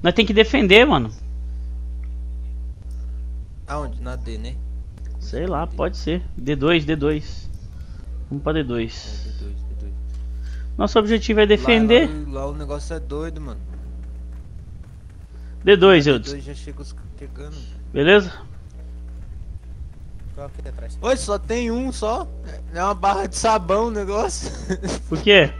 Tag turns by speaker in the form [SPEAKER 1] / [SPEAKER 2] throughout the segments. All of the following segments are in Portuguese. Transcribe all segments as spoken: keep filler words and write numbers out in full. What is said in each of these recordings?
[SPEAKER 1] Nós tem que defender, mano.
[SPEAKER 2] Aonde? Na D, né?
[SPEAKER 1] Sei lá, pode ser. D dois, D dois. Vamos pra D dois.
[SPEAKER 2] É, D dois, D dois.
[SPEAKER 1] Nosso objetivo é defender.
[SPEAKER 2] Lá, lá, lá o negócio é doido, mano.
[SPEAKER 1] D dois,
[SPEAKER 2] D
[SPEAKER 1] Eudes.
[SPEAKER 2] dois já chega os chegando.
[SPEAKER 1] Beleza?
[SPEAKER 3] Qual aqui atrás?
[SPEAKER 2] Oi, só tem um só. É uma barra de sabão o negócio.
[SPEAKER 1] Por quê?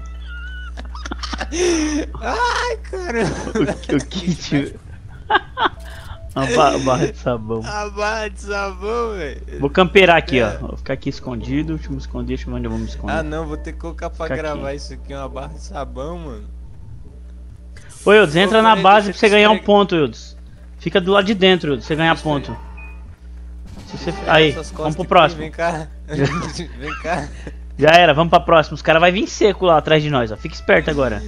[SPEAKER 2] Ai, cara.
[SPEAKER 1] O, o kit. Uma ba barra de sabão.
[SPEAKER 2] A barra de sabão, velho.
[SPEAKER 1] Vou camperar aqui,
[SPEAKER 2] É.
[SPEAKER 1] ó. Vou ficar aqui escondido. Deixa eu me esconder. Deixa eu ver onde eu vou me esconder.
[SPEAKER 2] Ah, não, vou ter que colocar pra
[SPEAKER 1] Fica
[SPEAKER 2] gravar
[SPEAKER 1] aqui.
[SPEAKER 2] isso aqui. Uma barra de sabão, mano.
[SPEAKER 1] Ô, Eudes, entra
[SPEAKER 2] Ô,
[SPEAKER 1] na
[SPEAKER 2] peraí,
[SPEAKER 1] base
[SPEAKER 2] deixa
[SPEAKER 1] pra você
[SPEAKER 2] eu
[SPEAKER 1] ganhar um
[SPEAKER 2] esfregar.
[SPEAKER 1] ponto, Eudes. Fica do lado de dentro, Eudes, você ganhar ponto. Se você... Aí,
[SPEAKER 2] Essas
[SPEAKER 1] vamos
[SPEAKER 2] costas
[SPEAKER 1] pro
[SPEAKER 2] aqui,
[SPEAKER 1] próximo.
[SPEAKER 2] Vem cá. Vem cá.
[SPEAKER 1] Já era, vamos pra próxima. Os caras vão vir seco lá atrás de nós, ó. Fica esperto agora.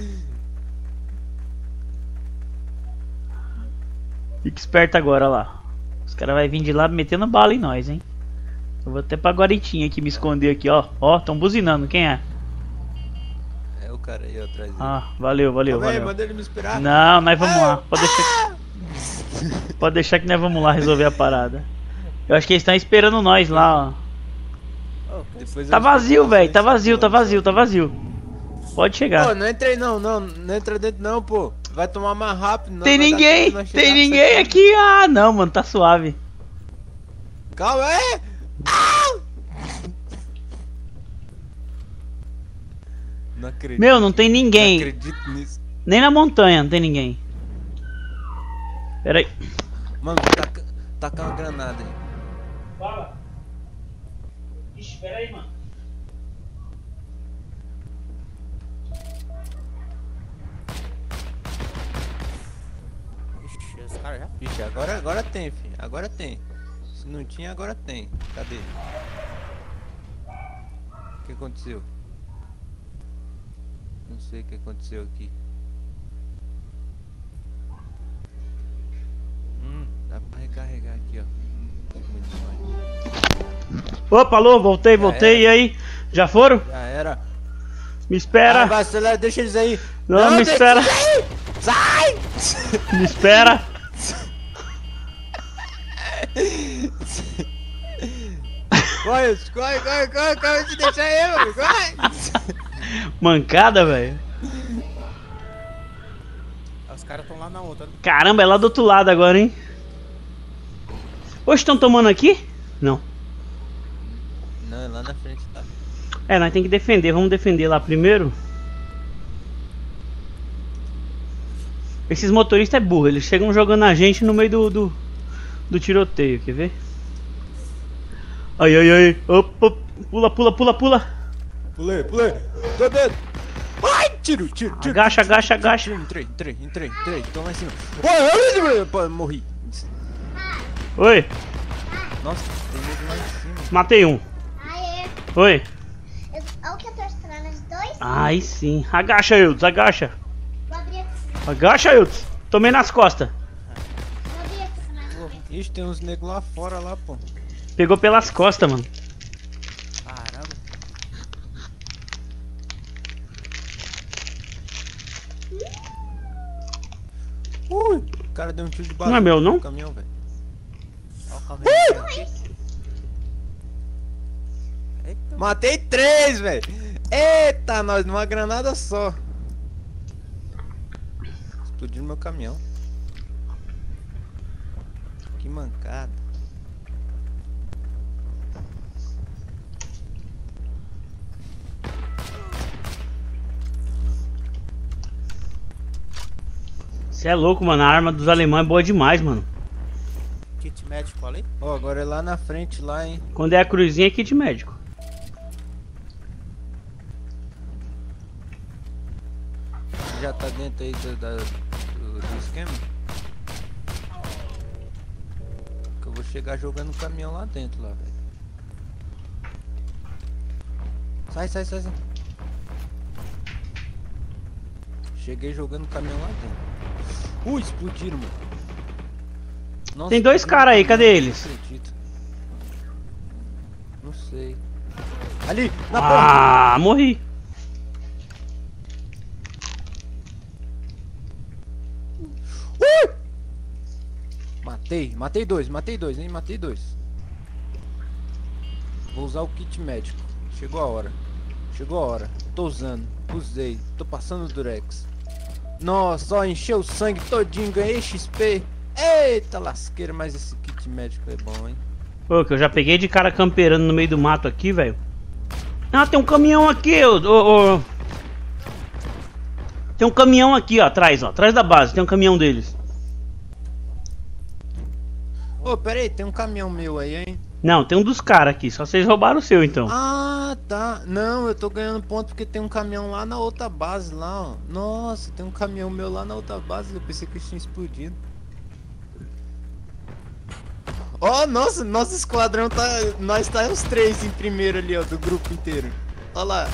[SPEAKER 1] Fica esperto agora, ó lá. Os caras vão vir de lá metendo bala em nós, hein. Eu vou até pra guaritinha aqui me esconder aqui, ó. Ó, tão buzinando, quem é?
[SPEAKER 2] É o cara aí atrás dele.
[SPEAKER 1] Ah, valeu, valeu,
[SPEAKER 2] Calma aí,
[SPEAKER 1] valeu.
[SPEAKER 2] manda ele me esperar.
[SPEAKER 1] Não, nós vamos lá. Pode deixar. Pode deixar que nós vamos lá resolver a parada. Eu acho que eles estão esperando nós lá, ó.
[SPEAKER 2] Depois
[SPEAKER 1] Tá
[SPEAKER 2] eu
[SPEAKER 1] vazio,
[SPEAKER 2] explico
[SPEAKER 1] velho. Tá
[SPEAKER 2] vocês,
[SPEAKER 1] vazio, tá
[SPEAKER 2] pô.
[SPEAKER 1] vazio, tá vazio. Pode chegar.
[SPEAKER 2] Pô, não entrei não, não. Não entra dentro não, pô. Vai tomar mais rápido. Não
[SPEAKER 1] Tem
[SPEAKER 2] vai dar
[SPEAKER 1] ninguém,
[SPEAKER 2] tempo de nós chegar
[SPEAKER 1] tem
[SPEAKER 2] pra
[SPEAKER 1] ninguém
[SPEAKER 2] você.
[SPEAKER 1] aqui. Ah, não, mano, tá suave.
[SPEAKER 2] Calma aí. Ah! Não acredito.
[SPEAKER 1] Meu, não tem
[SPEAKER 2] Não
[SPEAKER 1] ninguém.
[SPEAKER 2] acredito nisso.
[SPEAKER 1] Nem na montanha não tem ninguém. Pera aí.
[SPEAKER 2] Mano, vou tacar, tacar uma granada aí.
[SPEAKER 1] Fala. Ixi, pera aí, mano.
[SPEAKER 3] Ixi, os caras já.
[SPEAKER 2] Vixe, agora, agora tem, filho. Agora tem. Se não tinha, agora tem. Cadê? O que aconteceu? Não sei o que aconteceu aqui. Hum, dá pra recarregar aqui, ó. Munições.
[SPEAKER 1] Opa, alô, voltei, voltei. E aí? Já foram?
[SPEAKER 2] Já era.
[SPEAKER 1] Me espera.
[SPEAKER 2] Ah, vai, acelera, deixa eles aí.
[SPEAKER 1] Não, me
[SPEAKER 2] deixa
[SPEAKER 1] espera.
[SPEAKER 2] eles aí. Sai!
[SPEAKER 1] Me espera.
[SPEAKER 2] Corre, corre, corre, corre, corre, te deixa aí, mano, corre!
[SPEAKER 1] Mancada, velho.
[SPEAKER 3] Os caras estão lá na outra.
[SPEAKER 1] Caramba, é lá do outro lado agora, hein? Hoje estão tomando aqui? Não.
[SPEAKER 2] Não, é lá na frente, tá?
[SPEAKER 1] É, nós tem que defender. Vamos defender lá primeiro. Esses motoristas é burro. Eles chegam jogando a gente no meio do, do, do tiroteio. Quer ver? Ai, ai, ai. Opa, pula, pula, pula, pula.
[SPEAKER 2] Pulei, pulei. Tô dentro. Ai, tiro, tiro, tiro.
[SPEAKER 1] Agacha, agacha, agacha.
[SPEAKER 2] Entrei, entrei, entrei, entrei. Tô lá em cima. Oi, pô, morri.
[SPEAKER 1] Oi,
[SPEAKER 2] Nossa, tem medo lá em cima.
[SPEAKER 1] matei um.
[SPEAKER 4] Aê,
[SPEAKER 1] Oi.
[SPEAKER 4] eu, olha o que eu tô estourando os dois.
[SPEAKER 1] Ai, sim. Agacha, Eudes, agacha.
[SPEAKER 4] Vou abrir aqui,
[SPEAKER 1] Agacha, Eudes. Tomei nas costas.
[SPEAKER 4] vou abrir aqui pra nós ver.
[SPEAKER 2] Ixi, tem uns negros lá fora lá, pô.
[SPEAKER 1] Pegou pelas costas, mano.
[SPEAKER 3] Caramba.
[SPEAKER 2] Ui, o cara deu um tiro de bala.
[SPEAKER 1] Não é meu, não?
[SPEAKER 2] no caminhão, velho.
[SPEAKER 3] Olha o caminhão aqui. Eita.
[SPEAKER 2] Matei três, velho. Eita, nós numa granada só. Explodiu no meu caminhão. Que mancada.
[SPEAKER 1] Você é louco, mano. A arma dos alemães é boa demais, mano.
[SPEAKER 3] Kit médico ali.
[SPEAKER 2] Ó, agora é lá na frente, lá, hein.
[SPEAKER 1] Quando é a cruzinha é kit médico.
[SPEAKER 2] Você já tá dentro aí do, da- do, do esquema? Que eu vou chegar jogando o caminhão lá dentro, lá, velho. Sai, sai, sai, sai. Cheguei jogando o caminhão lá dentro. Ui, explodiram, mano. Nossa,
[SPEAKER 1] Tem dois
[SPEAKER 2] explodiram
[SPEAKER 1] caras aí,
[SPEAKER 2] o
[SPEAKER 1] cadê
[SPEAKER 2] caminhão,
[SPEAKER 1] eles?
[SPEAKER 2] Não acredito. Não sei. Ali, na porta.
[SPEAKER 1] Ah, morri.
[SPEAKER 2] Ui! Matei, matei dois, matei dois, hein? Matei dois. Vou usar o kit médico. Chegou a hora. Chegou a hora. Tô usando. Usei. Tô passando o Durex. Nossa, ó, encheu o sangue todinho. Ganhei X P. Eita lasqueira, mas esse kit médico é bom, hein?
[SPEAKER 1] Pô, que eu já peguei de cara camperando no meio do mato aqui, velho. Ah, tem um caminhão aqui, ô, ô, ô. Tem um caminhão aqui, ó, atrás, ó. Atrás da base, tem um caminhão deles.
[SPEAKER 2] Ô, pera aí, tem um caminhão meu aí, hein?
[SPEAKER 1] Não, tem um dos caras aqui, só vocês roubaram o seu, então.
[SPEAKER 2] Ah, tá. Não, eu tô ganhando ponto porque tem um caminhão lá na outra base, lá, ó. Nossa, tem um caminhão meu lá na outra base. Eu pensei que tinha explodido. Ó, oh, nossa, nosso esquadrão tá... Nós tá os três em primeiro ali, ó, do grupo inteiro. Ó lá.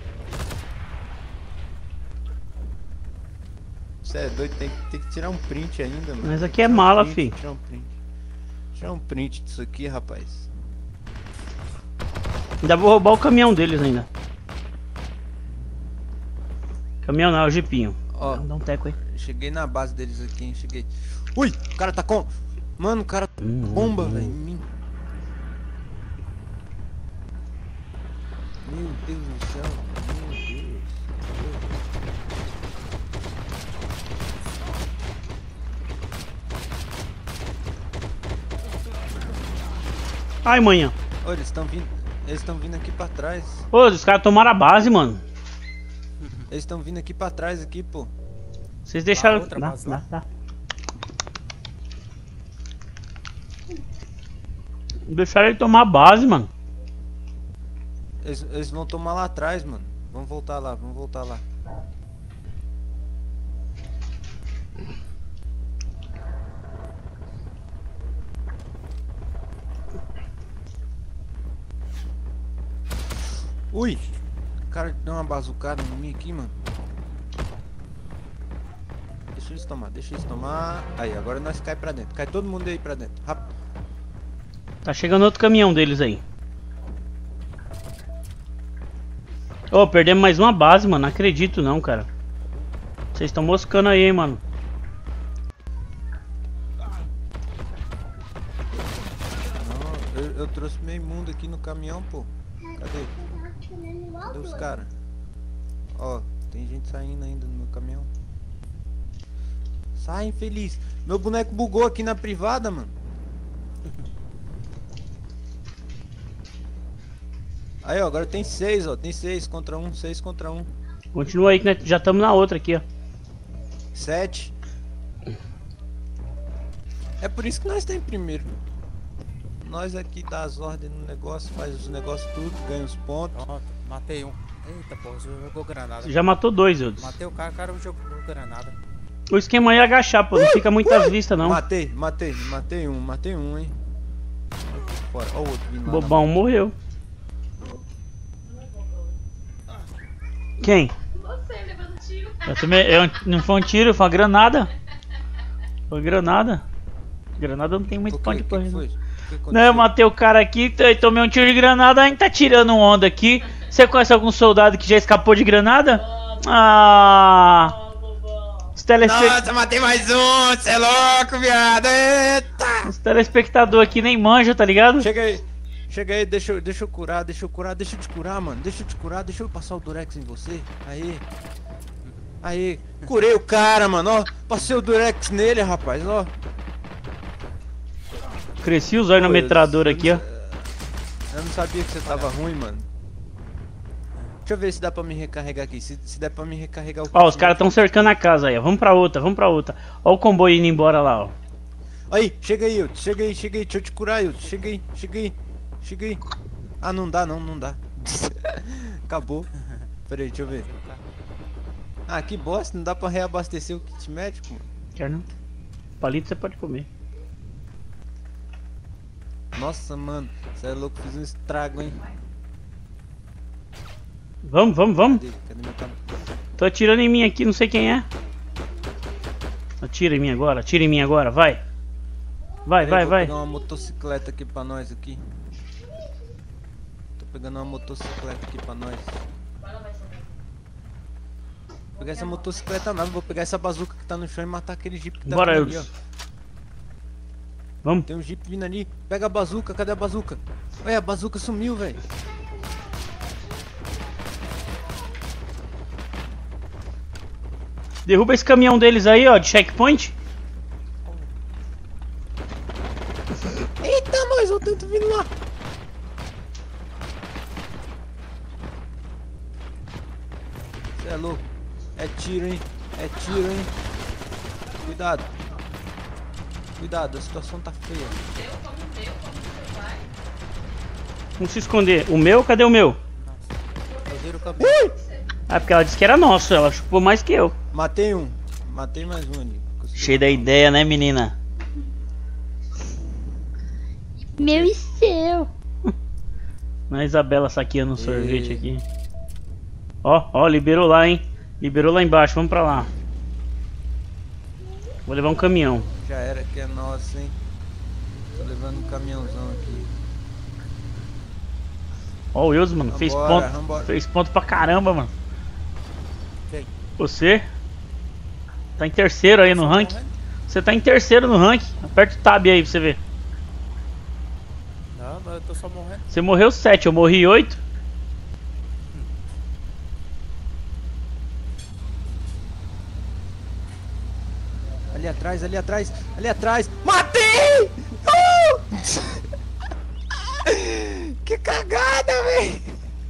[SPEAKER 2] Você é doido, tem, tem que tirar um print ainda, mano.
[SPEAKER 1] Mas aqui é mala,
[SPEAKER 2] print,
[SPEAKER 1] fi.
[SPEAKER 2] Tirar um print. Tirar um print disso aqui, rapaz.
[SPEAKER 1] Ainda vou roubar o caminhão deles ainda. Caminhão não, é o jipinho.
[SPEAKER 2] Ó,
[SPEAKER 1] dá um teco aí.
[SPEAKER 2] Cheguei na base deles aqui, hein, cheguei. Ui, o cara tá com... Mano, o cara tá
[SPEAKER 1] Hum,
[SPEAKER 2] bomba,
[SPEAKER 1] hum,
[SPEAKER 2] velho,
[SPEAKER 1] hum.
[SPEAKER 2] em mim. Meu Deus do céu, meu Deus.
[SPEAKER 1] Ai, manhã.
[SPEAKER 2] Olha, eles estão vindo, eles estão vindo aqui pra trás.
[SPEAKER 1] Ô, os caras tomaram a base, mano.
[SPEAKER 2] Eles estão vindo aqui pra trás aqui, pô.
[SPEAKER 1] Vocês deixaram...
[SPEAKER 3] Ah, outra
[SPEAKER 1] Dá,
[SPEAKER 3] base
[SPEAKER 1] dá,
[SPEAKER 3] lá.
[SPEAKER 1] dá. Deixaram ele tomar a base, mano.
[SPEAKER 2] Eles, eles vão tomar lá atrás, mano. Vamos voltar lá, vamos voltar lá. Ui! O cara deu uma bazucada em mim aqui, mano. Deixa eles tomar, deixa eles tomar. Aí, agora nós cai pra dentro. Cai todo mundo aí pra dentro. Rápido.
[SPEAKER 1] Tá chegando outro caminhão deles aí. Ô, perdemos mais uma base, mano. Não acredito não, cara. Vocês estão moscando aí, hein, mano.
[SPEAKER 2] Não, eu, eu trouxe meio mundo aqui no caminhão, pô. Cadê? Cadê os caras? Ó, tem gente saindo ainda no meu caminhão. Sai, infeliz. Meu boneco bugou aqui na privada, mano. Aí, ó, agora tem seis, ó. Tem seis contra um, seis contra um.
[SPEAKER 1] Continua aí que nós já estamos na outra aqui, ó.
[SPEAKER 2] Sete. É por isso que nós estamos em primeiro. Nós aqui dá as ordens no negócio, faz os negócios tudo, ganha os pontos.
[SPEAKER 3] Pronto, matei um. Eita, porra, você jogou granada.
[SPEAKER 1] Você já matou dois, Eudes.
[SPEAKER 3] Matei o cara, o cara jogou granada.
[SPEAKER 1] O esquema aí é agachar, pô. Não fica muitas vistas, não.
[SPEAKER 2] Matei, matei, matei um, matei um, hein. Bora, ó o outro vindo lá.
[SPEAKER 1] Bobão morreu. Quem?
[SPEAKER 5] Você levando tiro.
[SPEAKER 1] Eu também, eu, não foi um tiro, foi uma granada. Foi granada. Granada não tem muito
[SPEAKER 2] O
[SPEAKER 1] pão
[SPEAKER 2] que,
[SPEAKER 1] de
[SPEAKER 2] que
[SPEAKER 1] correr,
[SPEAKER 2] que
[SPEAKER 1] não.
[SPEAKER 2] foi? O que aconteceu?
[SPEAKER 1] Não, eu matei o cara aqui, t- tomei um tiro de granada, a gente tá tirando onda aqui. Você conhece algum soldado que já escapou de granada? Ah, os, telespe...
[SPEAKER 2] Nossa, matei mais um, cê é louco, viado. Eita!
[SPEAKER 1] os telespectadores aqui nem manjam, tá ligado?
[SPEAKER 2] Chega aí, chega aí, deixa eu, deixa eu curar, deixa eu curar, deixa eu te curar, mano. Deixa eu te curar, deixa eu passar o Durex em você. Aí. Aí, curei o cara, mano, ó. Passei o Durex nele, rapaz, ó.
[SPEAKER 1] Cresci os olhos na
[SPEAKER 2] Pô, eu-
[SPEAKER 1] metralhadora
[SPEAKER 2] eu
[SPEAKER 1] aqui, ó.
[SPEAKER 2] não- Eu não sabia que você tava ruim, mano. Deixa eu ver se dá pra me recarregar aqui. Se, se der pra me recarregar o
[SPEAKER 1] Ó, os
[SPEAKER 2] kit,
[SPEAKER 1] caras tão cercando a casa aí, ó. Vamos pra outra, vamos pra outra. Ó o comboio indo embora lá, ó.
[SPEAKER 2] Aí, chega aí, Yud, chega aí, chega aí, deixa eu te curar, Yud, chega aí, chega aí, chega aí. Ah, não dá não, não dá. Acabou. Pera aí, deixa eu ver. Ah, que bosta, não dá pra reabastecer o kit médico, mano.
[SPEAKER 1] Quer não? Palito você pode comer.
[SPEAKER 2] Nossa, mano, você é louco, fiz um estrago, hein.
[SPEAKER 1] Vamos, vamos, vamos.
[SPEAKER 2] Cadê, cadê meu cabo?
[SPEAKER 1] Tô atirando em mim aqui, não sei quem é. Atira em mim agora, atira em mim agora, vai. Vai,
[SPEAKER 2] Pera
[SPEAKER 1] vai,
[SPEAKER 2] aí, vou
[SPEAKER 1] vai.
[SPEAKER 2] pegar uma motocicleta aqui pra nós aqui. Tô pegando uma motocicleta aqui pra nós. pegar essa motocicleta não, vou pegar essa bazuca que tá no chão e matar aquele jeep que tá
[SPEAKER 1] Bora,
[SPEAKER 2] vindo ali, ó.
[SPEAKER 1] Eudes. Vamos.
[SPEAKER 2] Tem um jeep vindo ali. Pega a bazuca, cadê a bazuca? Ué, a bazuca sumiu, velho.
[SPEAKER 1] Derruba esse caminhão deles aí, ó, de checkpoint.
[SPEAKER 2] Eita, nós, eu tento vindo lá. Cê é louco. É tiro, hein? É tiro, hein? Cuidado. Cuidado, a situação tá feia.
[SPEAKER 1] Vamos se esconder. O meu? Cadê o meu?
[SPEAKER 3] Eu viro o caminhão.
[SPEAKER 1] Ah, porque ela disse que era nosso. Ela chupou mais que eu.
[SPEAKER 2] Matei um. Matei mais um ali. Consegui.
[SPEAKER 1] Cheio da ideia, né, menina?
[SPEAKER 4] Meu e seu.
[SPEAKER 1] A Isabela saqueando um sorvete aqui. Ó, ó, liberou lá, hein? Liberou lá embaixo, vamos pra lá. Vou levar um caminhão.
[SPEAKER 2] Já era que é nosso, hein? Tô levando um caminhãozão aqui.
[SPEAKER 1] Ó, o Wilson, mano, fez
[SPEAKER 2] Vambora,
[SPEAKER 1] ponto.
[SPEAKER 2] vambora.
[SPEAKER 1] Fez ponto pra caramba, mano.
[SPEAKER 3] Quem?
[SPEAKER 1] Você? Tá em terceiro aí no ranking. Você tá em terceiro no ranking. Aperta o tab aí pra você ver.
[SPEAKER 3] Não, mas eu tô só morrendo.
[SPEAKER 1] Você morreu sete, eu morri oito.
[SPEAKER 2] Ali atrás, ali atrás, ali atrás. Matei! Uh! Que cagada, velho!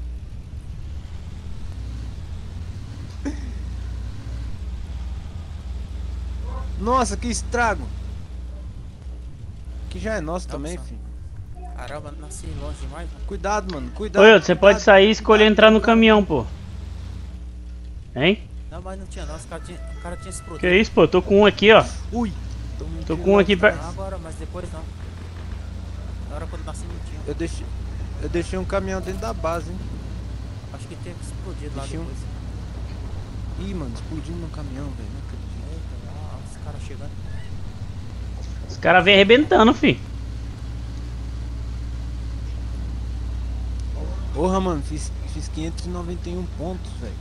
[SPEAKER 2] Nossa, que estrago! Que já é nosso também,
[SPEAKER 3] Nossa.
[SPEAKER 2] filho.
[SPEAKER 3] Caramba, nasci longe demais, mano.
[SPEAKER 2] Cuidado, mano, cuidado.
[SPEAKER 1] Ô, você
[SPEAKER 2] cuidado,
[SPEAKER 1] pode sair e escolher
[SPEAKER 2] cuidado,
[SPEAKER 1] entrar no
[SPEAKER 2] cuidado.
[SPEAKER 1] caminhão, pô. Hein?
[SPEAKER 3] Não, mas não tinha não, os cara tinha, o cara tinha explodido.
[SPEAKER 1] Que isso, pô? Tô com um aqui, ó.
[SPEAKER 2] Ui!
[SPEAKER 1] Tô com um aqui
[SPEAKER 3] Não,
[SPEAKER 1] perto.
[SPEAKER 3] agora, mas depois não. Na hora quando nasci não tinha.
[SPEAKER 2] Eu deixei, eu deixei um caminhão dentro da base, hein?
[SPEAKER 3] Acho que tinha explodido lá
[SPEAKER 2] Deixa um-
[SPEAKER 3] depois.
[SPEAKER 2] Ih, mano, explodindo no caminhão, velho. Não acredito.
[SPEAKER 3] Eita, ó, os caras chegando.
[SPEAKER 1] Os caras vêm arrebentando, fi.
[SPEAKER 2] Porra, mano, fiz, fiz quinhentos e noventa e um pontos, velho.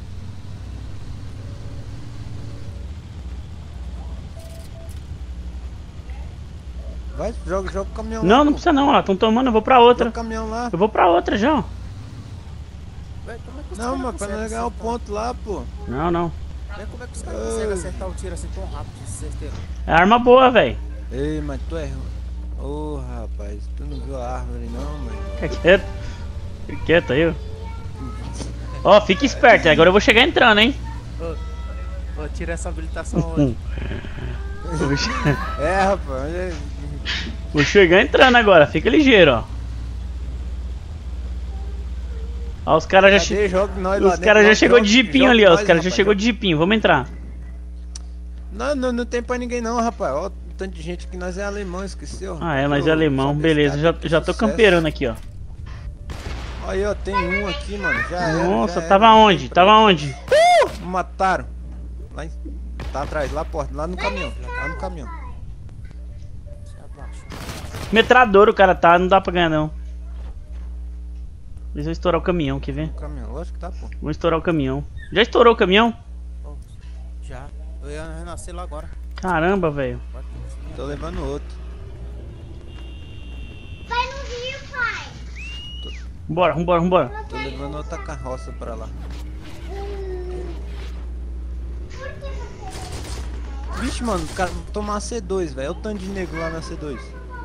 [SPEAKER 2] Vai, joga, joga o caminhão lá.
[SPEAKER 1] Não, não
[SPEAKER 2] pô.
[SPEAKER 1] precisa não, ó. Tão tomando, eu vou pra
[SPEAKER 2] Joga
[SPEAKER 1] outra.
[SPEAKER 2] o caminhão lá.
[SPEAKER 1] Eu vou pra outra já, ó.
[SPEAKER 3] Véi, como é que os
[SPEAKER 2] Não,
[SPEAKER 3] caras
[SPEAKER 2] mas pra
[SPEAKER 3] conseguem
[SPEAKER 2] nós ganhar o
[SPEAKER 3] acertar?
[SPEAKER 2] ponto lá, pô.
[SPEAKER 1] Não, não.
[SPEAKER 3] Véi, como é que os caras conseguem acertar o tiro assim tão rápido de certeiro?
[SPEAKER 1] É arma boa, velho.
[SPEAKER 2] Ei, mas tu é ruim. Ô, rapaz, tu não viu a árvore não, mano.
[SPEAKER 1] Fica quieto. Fica quieto aí, ó. Ó, fica esperto. Agora eu vou chegar entrando, hein.
[SPEAKER 3] Vou tirar essa habilitação hoje.
[SPEAKER 1] Vou che-
[SPEAKER 2] É, rapaz, é...
[SPEAKER 1] Vou chegar entrando agora. Fica ligeiro, ó. Ó, os caras já
[SPEAKER 2] Cadê?
[SPEAKER 1] che...
[SPEAKER 2] Joga nós lá
[SPEAKER 1] Os
[SPEAKER 2] dentro,
[SPEAKER 1] caras já
[SPEAKER 2] joga,
[SPEAKER 1] chegou de
[SPEAKER 2] joga,
[SPEAKER 1] jipinho
[SPEAKER 2] joga
[SPEAKER 1] ali, ó. Os
[SPEAKER 2] nós,
[SPEAKER 1] caras já
[SPEAKER 2] rapaz,
[SPEAKER 1] chegou
[SPEAKER 2] joga.
[SPEAKER 1] de jipinho. Vamos entrar.
[SPEAKER 2] Não, não, não tem pra ninguém não, rapaz. Ó, o tanto de gente que nós é alemão, esqueceu?
[SPEAKER 1] Ah, é, nós
[SPEAKER 2] Ô,
[SPEAKER 1] é alemão.
[SPEAKER 2] só
[SPEAKER 1] Beleza, já,
[SPEAKER 2] pescar,
[SPEAKER 1] já tô
[SPEAKER 2] sucesso.
[SPEAKER 1] camperando aqui, ó.
[SPEAKER 2] Aí, ó, tem um aqui, mano. Já era,
[SPEAKER 1] Nossa,
[SPEAKER 2] já
[SPEAKER 1] tava
[SPEAKER 2] era.
[SPEAKER 1] onde? Tava onde?
[SPEAKER 2] Mataram. Lá em... Tá atrás, lá porta, lá no caminhão. Lá no caminhão.
[SPEAKER 3] Se abaixa.
[SPEAKER 1] Metralhador o cara tá, não dá pra ganhar não. Eles vão estourar o caminhão, quer ver?
[SPEAKER 2] No caminhão, lógico que tá, pô.
[SPEAKER 1] Vão estourar o caminhão. Já estourou o caminhão?
[SPEAKER 3] Ó, já. Eu ia renascer lá agora.
[SPEAKER 1] Caramba, velho.
[SPEAKER 3] Vai, assim,
[SPEAKER 2] Tô levando outro.
[SPEAKER 4] Vai no rio, pai.
[SPEAKER 1] Vambora, vambora, vambora.
[SPEAKER 2] Tô levando outra carroça pra lá. Vixe, mano, o cara tomar a C dois, velho. Olha o tanto de negro lá na C dois.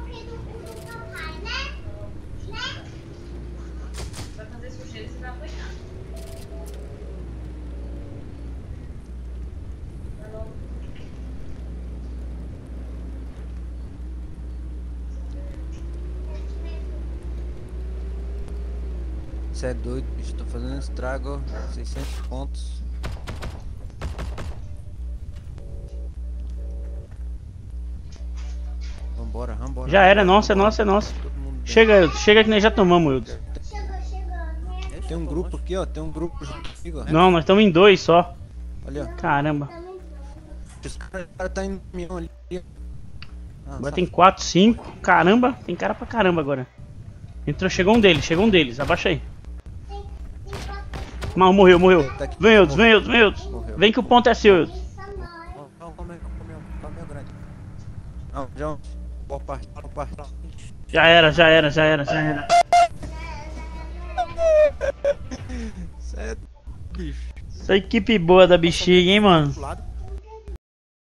[SPEAKER 2] Você é doido, bicho. Tô fazendo estrago, ó. seiscentos pontos. Vambora, vambora.
[SPEAKER 1] Já era,
[SPEAKER 2] vambora,
[SPEAKER 1] nossa, é
[SPEAKER 2] vambora.
[SPEAKER 1] nossa, é nossa.
[SPEAKER 2] Todo mundo dentro.
[SPEAKER 1] Chega, Wilson, chega que nós já tomamos, Wilson.
[SPEAKER 4] Chegou, chegou, né?
[SPEAKER 3] Ixi,
[SPEAKER 2] Tem um
[SPEAKER 3] tô
[SPEAKER 2] grupo
[SPEAKER 3] longe.
[SPEAKER 2] aqui, ó. Tem um grupo junto comigo, ó.
[SPEAKER 1] Não, nós estamos em dois só.
[SPEAKER 2] Olha, ó.
[SPEAKER 1] Caramba.
[SPEAKER 2] Os caras cara tá indo no caminhão ali. Ah,
[SPEAKER 1] Agora tem quatro, cinco. Caramba, tem cara pra caramba agora. Entrou, chegou um deles, chegou um deles. Abaixa aí. Mal, morreu, morreu.
[SPEAKER 2] Tá aqui.
[SPEAKER 1] Vem outros, vem outros, vem outros.
[SPEAKER 2] Morreu.
[SPEAKER 1] Vem que o ponto é seu.
[SPEAKER 4] Isso, mãe.
[SPEAKER 3] Ó, ó, comeu, comeu, comeu grande.
[SPEAKER 2] Não, de onde? Boa parte, boa parte.
[SPEAKER 1] Já era, já era, já era, já era.
[SPEAKER 2] Cê é bicho.
[SPEAKER 1] Essa equipe boa da bexiga, hein, mano.
[SPEAKER 3] Do lado.